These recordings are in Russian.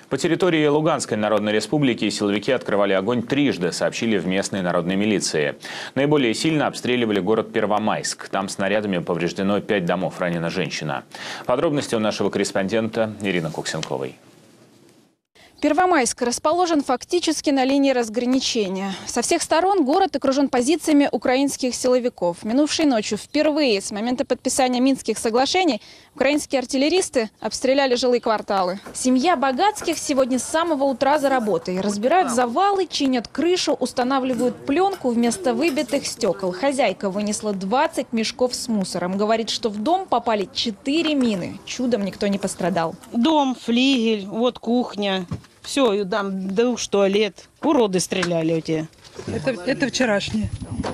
По территории Луганской Народной Республики силовики открывали огонь трижды, сообщили в местной народной милиции. Наиболее сильно обстреливали город Первомайск. Там снарядами повреждено 5 домов, ранена женщина. Подробности у нашего корреспондента Ирины Куксенковой. Первомайск расположен фактически на линии разграничения. Со всех сторон город окружен позициями украинских силовиков. Минувшей ночью впервые с момента подписания Минских соглашений украинские артиллеристы обстреляли жилые кварталы. Семья Богатских сегодня с самого утра за работой. Разбирают завалы, чинят крышу, устанавливают пленку вместо выбитых стекол. Хозяйка вынесла 20 мешков с мусором. Говорит, что в дом попали 4 мины. Чудом никто не пострадал. Дом, флигель, вот кухня. Все, и там душ, туалет. Уроды стреляли эти. Это вчерашние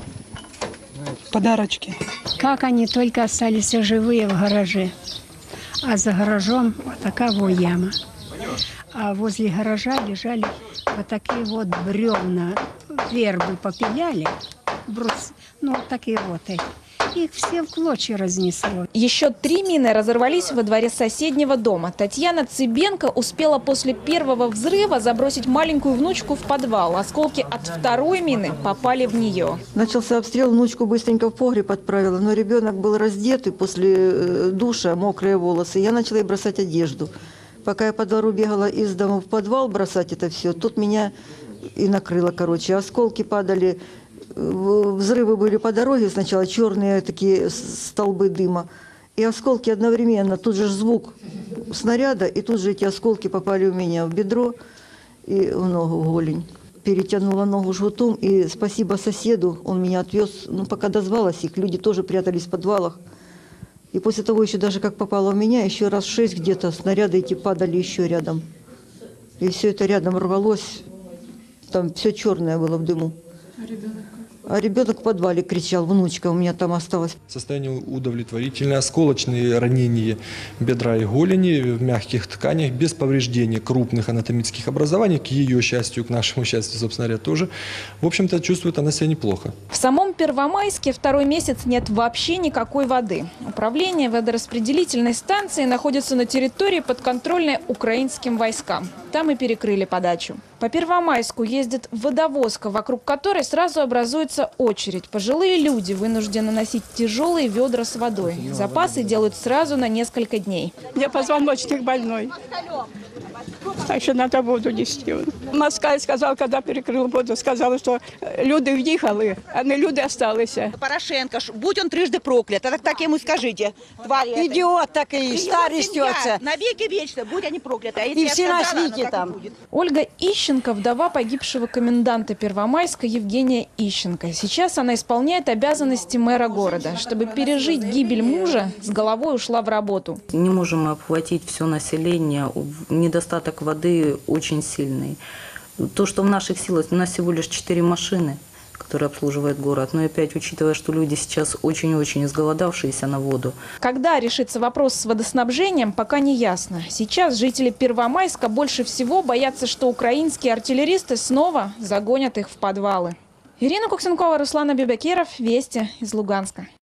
подарочки. Как они только остались живые в гараже. А за гаражом вот такая вот яма. А возле гаража лежали вот такие вот бревна. Вербы попиляли. Ну, вот такие вот эти. Их все в клочья разнесло. Еще 3 мины разорвались во дворе соседнего дома. Татьяна Цыбенко успела после первого взрыва забросить маленькую внучку в подвал. Осколки от второй мины попали в нее. Начался обстрел, внучку быстренько в погреб отправила, но ребенок был раздет, и после душа мокрые волосы. Я начала ей бросать одежду. Пока я по двору бегала из дома в подвал бросать это все, тут меня и накрыло, короче. Осколки падали. Взрывы были по дороге, сначала черные такие столбы дыма, и осколки одновременно, тут же звук снаряда, и тут же эти осколки попали у меня в бедро и в ногу, в голень. Перетянула ногу жгутом, и спасибо соседу, он меня отвез, ну, пока дозвалась, их люди тоже прятались в подвалах. И после того еще даже как попало в меня, еще раз 6 где-то снаряды эти падали еще рядом. И все это рядом рвалось, там все черное было в дыму. А ребенок в подвале кричал, внучка у меня там осталась. Состояние удовлетворительное, осколочные ранения бедра и голени в мягких тканях, без повреждения крупных анатомических образований, к ее счастью, к нашему счастью, собственно говоря, тоже. В общем-то, чувствует она себя неплохо. В самом Первомайске второй месяц нет вообще никакой воды. Управление водораспределительной станции находится на территории, подконтрольной украинским войскам. Там и перекрыли подачу. По Первомайску ездит водовозка, вокруг которой сразу образуется очередь. Пожилые люди вынуждены носить тяжелые ведра с водой. Запасы делают сразу на несколько дней. Я позвоночник больной. Так що треба воду нести. Москаль сказав, коли перекрили воду, сказали, що люди в'їхали, а не люди залишилися. Порошенко, будь он трижды проклят, так ему скажите. Идиот такой, старый стётся. Навеки вечно, будь они прокляты. И все на свете там. Ольга Ищенко, вдова погибшего коменданта Первомайска Евгения Ищенко. Сейчас она исполняет обязанности мэра города. Чтобы пережить гибель мужа, с головой ушла в работу. Не можем обхватить все население, недостаток воды очень сильный. То, что в наших силах, у нас всего лишь 4 машины, которые обслуживают город. Но опять, учитывая, что люди сейчас очень-очень изголодавшиеся на воду. Когда решится вопрос с водоснабжением, пока не ясно. Сейчас жители Первомайска больше всего боятся, что украинские артиллеристы снова загонят их в подвалы. Ирина Куксенкова, Руслан Абибакиров. Вести из Луганска.